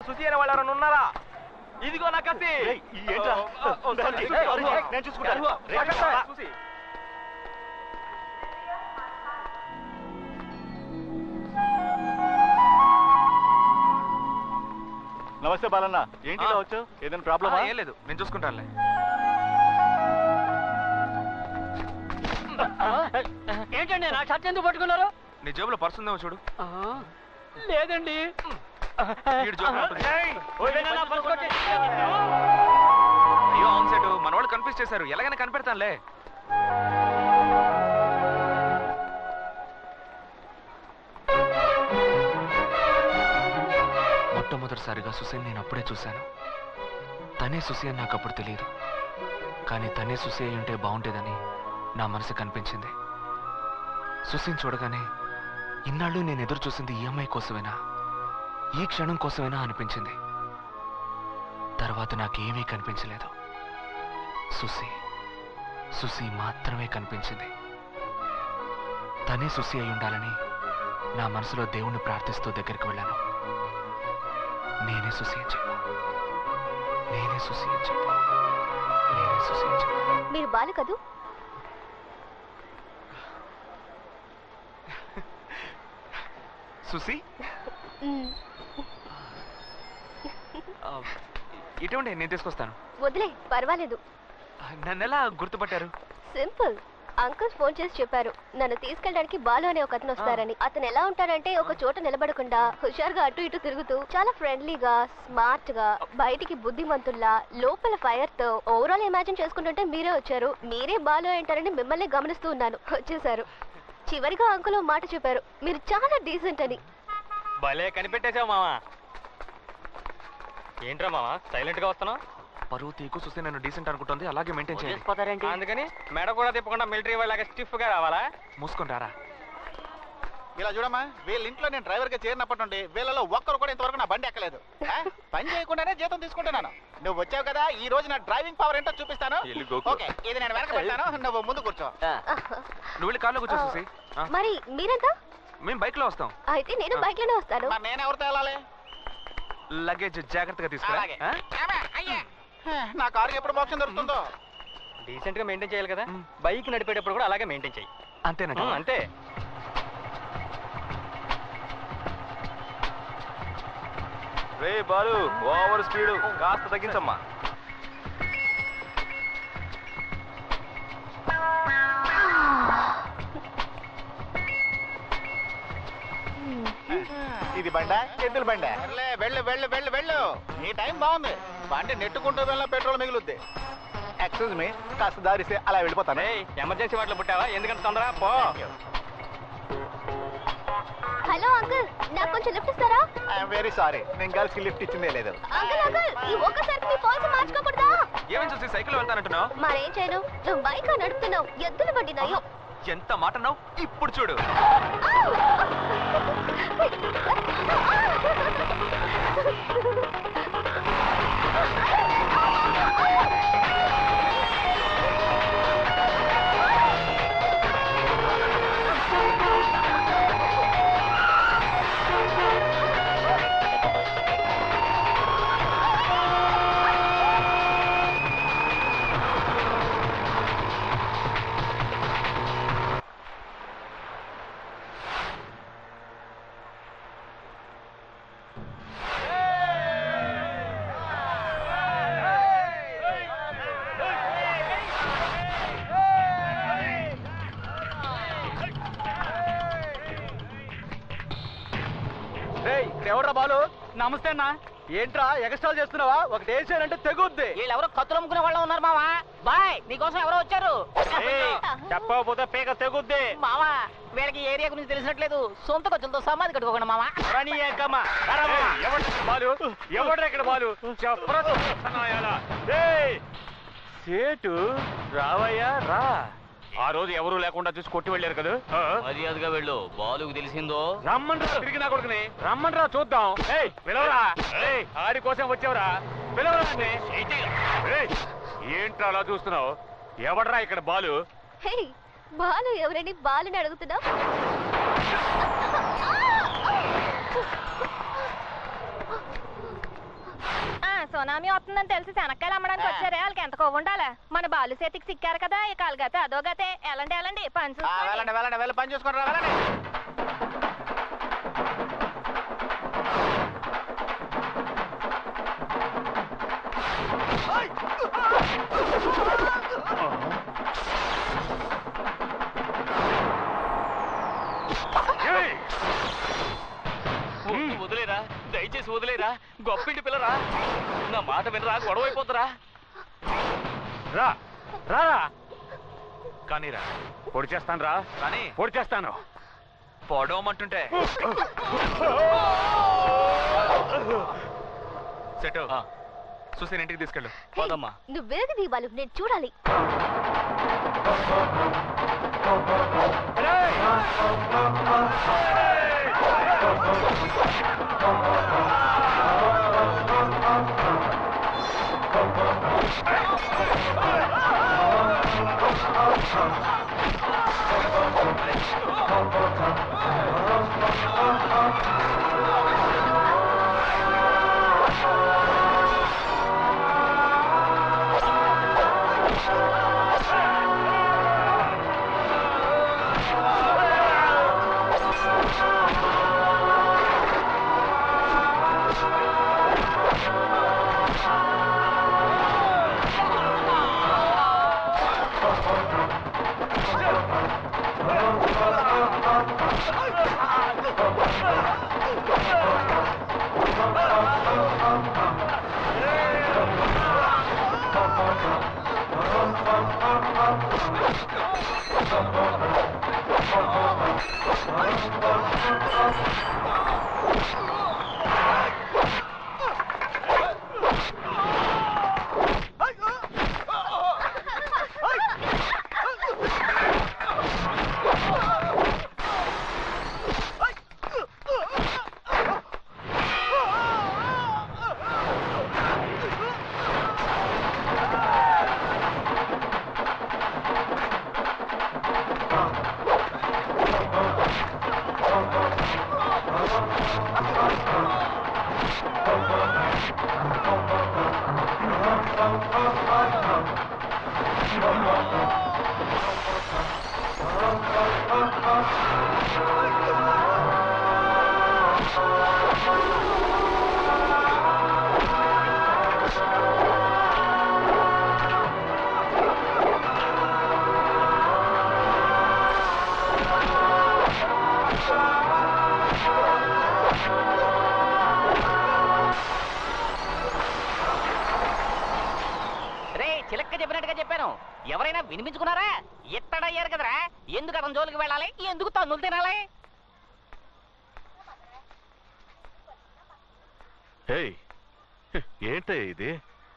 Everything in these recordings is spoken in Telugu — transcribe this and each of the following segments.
సుసి అనే వాళ్ళు ఎవరైనా ఉన్నారా? ఇదిగో నా కత్తి. నేను చూసుకుంటాను. నమస్తే బాలన్న, ఏంటి ఇలా వచ్చావు? ఏదైనా ప్రాబ్లమా? ఏం లేదు, నేను చూసుకుంటానులే. ఏంటండి నా షర్ట్ ఎందుకు పట్టుకున్నారు? నీ జేబులో పర్స్ ఉందేమో చూడు. లేదండి. అయ్యో అవును సెట్, మన వాళ్ళు కన్ఫ్యూజ్ చేశారు. ఎలాగైనా కనిపెడతానులే. మొట్టమొదటిసారిగా సుసేన్ నేను అప్పుడే చూశాను. తనే సుసి అని నాకు అప్పుడు తెలియదు, కానీ తనే సుసి అయి ఉంటే బాగుంటేదని నా మనసు కనిపించింది. సుసిని చూడగానే ఇన్నాళ్ళు నేను ఎదురు చూసింది ఈ అమ్మాయి కోసమేనా, ఈ క్షణం కోసమేనా అనిపించింది. తర్వాత నాకేమీ కనిపించలేదు. సుసి మాత్రమే కనిపించింది. తనే సుసి అయి ఉండాలని నా మనసులో దేవుణ్ణి ప్రార్థిస్తూ దగ్గరికి వెళ్ళాను. నేనే సుసి అని చెప్పు, నేనే సుసి అని చెప్పు, నేనే సుసి అని చెప్పు. మీరు బాలు కదూ? సుసి ఇటువంటి నేను తీసుకొస్తాను. వదిలే, పర్వాలేదు. నన్ను ఎలా గుర్తుపట్టారు? సింపుల్. అంకుల్ ఫోన్ చేసి చెప్పారు నన్ను తీసుకెళ్ళడానికి బాలు అనే ఒక అతను వస్తారని. అతను ఎలా ఉంటాడంటే ఒక చోట నిలబడకుండా హుషారుగా అటు ఇటు తిరుగుతూ చాలా ఫ్రెండ్లీగా, స్మార్ట్ గా, బయటికి బుద్ధిమంతుల్లా, లోపల ఫైర్ తో. ఓవరాల్ ఇమాజిన్ చేసుకుంటుంటే మీరే వచ్చారు. మీరే బాలు అంటారని మిమ్మల్ని గమనిస్తూ ఉన్నాను. వచ్చేసారు. చివరిగా అంకుల్ ఓ మాట చెప్పారు, మీరు చాలా డీసెంట్ అని. భలే కనిపెట్టేశావు మావా. ఏంట్రా మావా సైలెంట్ గా వస్తున్నావు? పరువు తీకు సుసి నన్ను డీసెంట్ అనుకుంటుంది, అలాగే మెయింటైన్ చేయాలి. అందుకని మెడ కూడా తిప్పకుండా మిలిటరీ వాళ్ళగా స్టిఫ్ గా రావాలా? మూసుకొని రారా. ఇలా చూడమ్మా, వీళ్ళ ఇంట్లో నేను డ్రైవర్ గా చేరినప్పటి నుండి వీళ్ళలో ఒక్కరు కూడా ఇంతవరకు నా బండి ఎక్కలేదు. పని చేయకుండానే జీతం తీసుకుంటున్నాను. నువ్వు వచ్చావు కదా, ఈ రోజు నా డ్రైవింగ్ పవర్ ఏంటో చూపిస్తాను. ఓకే, ఇది నేను వెనక పెట్టాను, నువ్వు ముందు కూర్చో. నువ్వు వెళ్ళి కార్లో కూర్చో సుసి. మరి మీరెంత? మేము బైక్ లో వస్తాం. అయితే నేను బైక్ లోనే వస్తాను. నేను ఎవరితో వెళ్ళాలి? లగేజ్ జాగ్రత్తగా తీసుకురా. నా కారు ఎప్పుడు మోక్షం దొరుకుతుందో. డీసెంట్ గా మెయింటైన్ చేయాలి కదా, బైక్ నడిపేటప్పుడు కూడా అలాగే మెయింటైన్ చేయి. అంతేనా? అంతే. రే బాలు, ఓవర్ స్పీడ్ కాస్త తగ్గించమ్మా. ఇది బండ, ఎద్దుల బండ. వెళ్ళు వెళ్ళు వెళ్ళు వెళ్ళు, నీ టైం బాగుంది. బండి నెట్టుకుంటూ వెళ్ళిన పెట్రోల్ మిగులుద్ది. ఎక్స్క్యూజ్ మీ, కాస్త దారిస్తే అలా వెళ్ళిపోతాను. ఎమర్జెన్సీ వాటిలో పుట్టావా? ఎందుకంటే తొందర పో. హలో అంకుల్, నాకు కొంచెం లిఫ్ట్ ఇస్తారా? ఐఎమ్ వెరీ సారీ, నేను గర్ల్స్ కి లిఫ్ట్ ఇచ్చిందే లేదు. అంకుల్ అంకుల్, ఈ ఒక్కసారి మీ పాలసీ మార్చుకోకూడదా? ఏమని చూసి సైకిల్ వెళ్తానంటున్నావు? మరేం చేయను, నువ్వు బైక్ నడుపుతున్నావు, ఎద్దుల బండి నయం. ఎంత మాట అన్నావు? ఇప్పుడు చూడు. ఎవడ్రా బాలు? నమస్తే అన్న. ఏంట్రా ఎగస్ట్రాల్ చేస్తున్నావా? ఒకటి వేసానంటే తెగుద్ది. వీళ్ళెవరో కత్తులు అమ్ముకునే వాళ్ళు ఉన్నారు మావా. బాయ్, నీకోసం ఎవరో వచ్చారు. చెప్పకపోతే పీక తెగుద్ది. మావా, వీళ్ళకి ఏరియా గురించి తెలిసినట్లేదు. సొంత ఖర్చులతో సమాధి కట్టుకోకుండా మావా. బాలు ఎవడ్రా ఇక్కడ? బాలు సేటు రావయ్యా రా. ఆ రోజు ఎవరు లేకుండా చూసి కొట్టి వెళ్ళారు కదా. మర్యాదగా వెళ్ళు, బాలుకు తెలిసిందో. రమ్మంటారా తిరిగి నా కొడుకుని? రమ్మంటారా చూద్దాం. పిలవరా, ఆడి కోసం వచ్చావురా, పిలవరా. ఏంట్రా అలా చూస్తున్నావు? ఎవడరా ఇక్కడ బాలు? హే, బాలు ఎవరని బాలుని అడుగుతున్నావు? సునామీ వస్తుందని తెలిసి శనక్కాయలు అమ్మడానికి వచ్చారే వాళ్ళకి ఎంత కొవ్వు ఉండాలా మన బాలు చేతికి సిక్కారు కదా ఇక అలాగతే అదోగతే ఎలాంటి పని వెళ్ళండి వెళ్ళి పని చూసుకుంటారా వెళ్ళండి. వదిలేరా, దయచేసి వదిలేరా. గొప్పింటి పిల్లరా, నా మాట వినరా, గొడవ అయిపోతురా. రా రా కానీ రా పొడి చేస్తాను రా, కానీ పొడి చేస్తాను. పొడవమంటుంటే సెటు సుసేన్ ఇంటికి తీసుకెళ్ళు. పోదమ్మా. నువ్వు వేగ దీవాలు నేను చూడాలి. ఎవరైనా వినిపించుకున్నారా? ఎత్తడయ్యారు కదరా, ఎందుకు అతని జోలికి వెళ్ళాలి, ఎందుకు తన్నులు తినాలి? ఏంటే ఇది?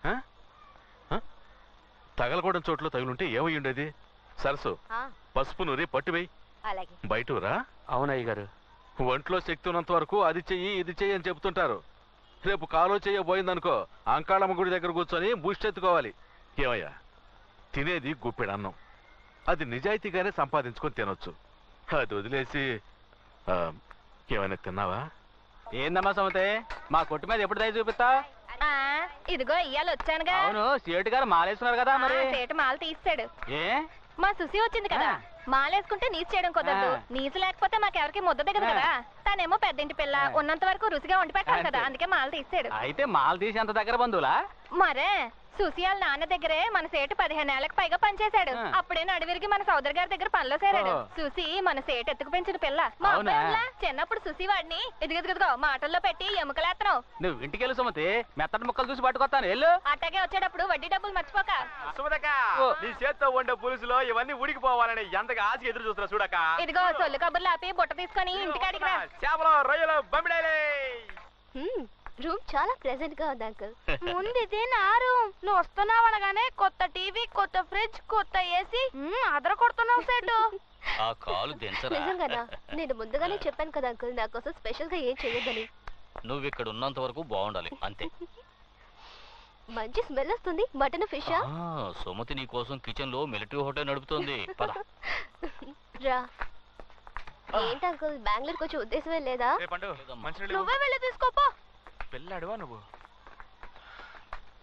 తగలకూడని చోట్ల తగులుంటే ఏమై ఉండేది? సరసు పసుపు నూరి పట్టువేయి, బయటరా. అవునయ్య గారు, ఒంట్లో శక్తి ఉన్నంత వరకు అది చెయ్యి ఇది చెయ్యి అని చెప్తుంటారు. రేపు కాలో చెయ్యబోయిందనుకో అంకాళమ్మ గుడి దగ్గర కూర్చొని బూస్టెత్తుకోవాలి. ఏమయ్యా, తినేది గుప్పెడన్నం, అది నిజాయితీగానే సంపాదించుకొని తినొచ్చు. అది వదిలేసి ఏమైనా తిన్నావా? ఏందమ్మా సమతే, మా కొట్టు మీద ఎప్పుడు దయ చూపిస్తా? ఇదిగో ఇయ్యాల వచ్చానుగా. అవును, సేటు గారు మాలేస్తున్నారు కదా, మరి సేటు మాల తీస్తాడు. ఏ మా సుసి వచ్చింది కదా, మాలేసుకుంటే నీసు చేయడం కుదరదు. నీసు లేకపోతే మాకెవరికి ముద్ద దిగదు కదా. తనేమో పెద్దింటి పిల్ల, ఉన్నంత వరకు రుచిగా వండి పెట్టాలి కదా, అందుకే మాల తీసాడు. అయితే మాల తీసి అంత దగ్గర బంధువులా? మరే సుసి వాళ్ళ నాన్న దగ్గరే మన సేటు 15 ఏళ్లకు పైగా పనిచేశాడు. అప్పుడే నడివిరిగి మన సోదరు గారి దగ్గర పనిలో చేరాడు. సుసి మన సేటు ఎత్తుకు పెంచిన పిల్ల. చిన్నప్పుడు సుసి వాడిని ఇదిగో మాటల్లో పెట్టి ఎముకలేస్తున్నావు. నువ్వు ఇంటికెళ్ళు సుమతి, మెత్తటి ముక్కలు చూసి పట్టుకొస్తాను. వెళ్ళు. అట్టాగే వచ్చేటప్పుడు వడ్డీ డబ్బులు మర్చిపోక. నీ చేత్తో ఉండే పులుసులో ఇవన్నీ ఉడికిపోవాలని ఎంతగా ఆశ ఎదురు చూస్తున్నా చూడక. ఇదిగో సొల్లు కబుర్లు ఆపి బుట్ట తీసుకొని ఇంటికాడికి రా. చేపలు రొయ్యలు బొమ్మిడాలే. రూమ్ చాలా ప్రెజెంట్ గా ఉంది అంకుల్. ముందు ఇది నా రూమ్. నువ్వు వస్తున్నావు అనగానే కొత్త టీవీ, కొత్త ఫ్రిడ్జ్, కొత్త ఏసీ అదర కొడుతున్నావు సేటు. ఆ కాలు దించరా. నిజంగానా? నేను ముందుగానే చెప్పాను కదా అంకుల్, నా కోసం స్పెషల్ గా ఏం చేయొద్దని. నువ్వు ఇక్కడ ఉన్నంత వరకు బాగుండాలి అంతే. మంచి స్మెల్ వస్తుంది. Mutton fish. సుమతి నీ కోసం కిచెన్ లో మిలిటరీ హోటల్ నడుపుతోంది. పద రా. ఏంటి అంకుల్, బెంగళూరుకి వచ్చే ఉద్దేశమే లేదా? నువ్వే వెళ్ళి తీసుకోపో. పెళ్ళాడువా నువ్వు?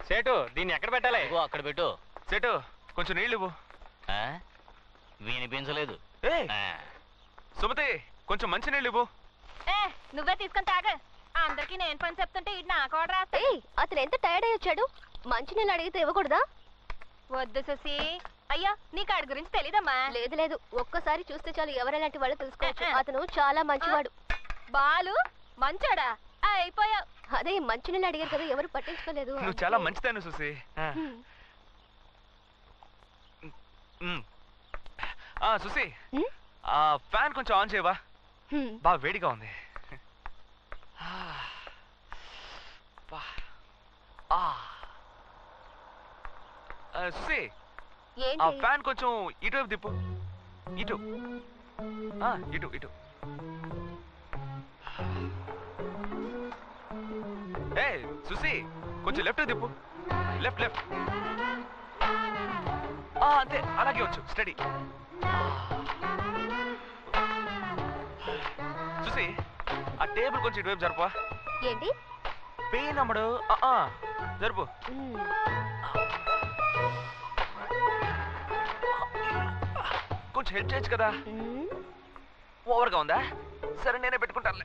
సేటు దీన్ని ఎక్కడ పెట్టాలి? ఇదిగో అక్కడ పెట్టు. సేటు కొంచెం నీళ్ళు ఇవ్వు. ఆ? వినిపించలేదు. ఏ ఆ. సుమతి కొంచెం మంచి నీళ్ళు ఇవ్వు. నువ్వే తీసుకొని తాగ. అందరికి నేను పని చెప్తుంటే ఇది నాకు ఆర్డర్ రాస్తా. అతను ఎంత టైర్డ్ అయ్యి వచ్చాడు, మంచినీళ్ళు అడిగితే ఇవ్వకూడదా? వద్దు సుసి. అయ్యా నీకు ఆడి గురించి తెలీదమ్మా. లేదు లేదు, ఒక్కసారి చూస్తే చాలు ఎవరెలాంటి వాళ్ళు తెలుసుకోవచ్చు. అతను చాలా మంచివాడు. బాలు మంచోడా? అయిపోయావు. అదే మంచినీళ్ళు అడిగారు కదా, ఎవరు పట్టించుకోలేదు. నువ్వు చాలా మంచిదాన్ని సుసి. సుసి ఫ్యాన్ కొంచెం ఆన్ చేయవా? బాగా వేడిగా ఉంది. సుసి ఆ ఫ్యాన్ కొంచెం ఇటువైపు తిప్పు. ఇటు ఇటు ఇటు. ఏ సుసి కొంచెం లెఫ్ట్ తిప్పు. Left left. అంతే, అలాగే వచ్చు. స్టడీ. చూసి ఆ టేబుల్ కొంచెం ఇటువైపు జరుపా. ఏంటి పెయిన్ అమ్మడు. జరుపు. కొంచెం హెల్ప్ చేయొచ్చు కదా. ఓవర్గా ఉందా? సరే నేనే పెట్టుకుంటానులే.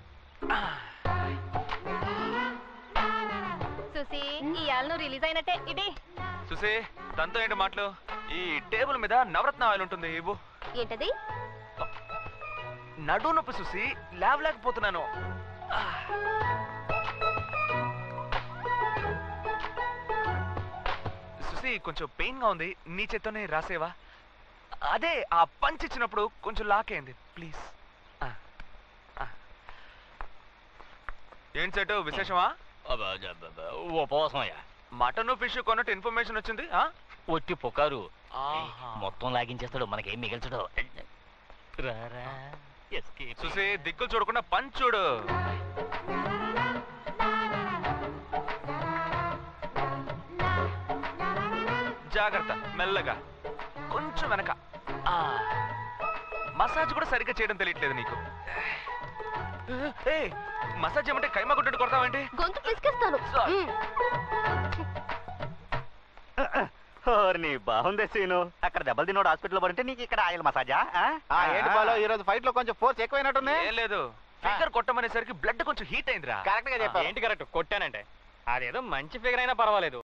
సుసి ఇవాళ నువ్వు రిలీజ్ అయినట్టే. ఇది చూసి తనతో ఏంటి మాటలు? ఈ టేబుల్ మీద నవరత్న ఆయిల్ ఉంటుంది, ఇవ్వు. ఏంటది? నడు నొప్పి చూసి లేవలేకపోతున్నాను. చూసి కొంచెం పెయిన్ గా ఉంది, నీ చేత్తోనే రాసేవా? అదే ఆ పంచ్ ఇచ్చినప్పుడు కొంచెం లాకైంది, ప్లీజ్. ఏంటి సెటు విశేషమా? ఉపవాసమయ్యా. మటన్ ఫిష్ కొన్నట్టు ఇన్ఫర్మేషన్ వచ్చింది. ఒట్టి పుకారు. మొత్తం లాగించేస్తాడు, మనకేం మిగల్చడు. చూసి దిక్కులు చూడకుండా పంచ్ చూడు. జాగ్రత్త, మెల్లగా కొంచెం వెనక. మసాజ్ కూడా సరిగ్గా చేయడం తెలియట్లేదు నీకు. మసాజ్ ఏమంటే కైమా కొట్టట్టు కొడతావేంటి? గొంతు పిసికేస్తాను. బాగుంది సీను. అక్కడ దెబ్బలు తినోడు హాస్పిటల్ పడితే నీకు ఇక్కడ ఆయిల్ మసాజా? ఏంటి బాలో ఈ రోజు ఫైట్ లో కొంచెం ఫోర్స్ ఎక్కువైనట్టుంది. ఏం లేదు, ఫిగర్ కొట్టమనేసరికి బ్లడ్ కొంచెం హీట్ అయిందిరా. కరెక్ట్ గా చెప్పావు. ఏంటి కరెక్ట్? కొట్టానంటే అదేదో మంచి ఫిగర్ అయినా పర్వాలేదు.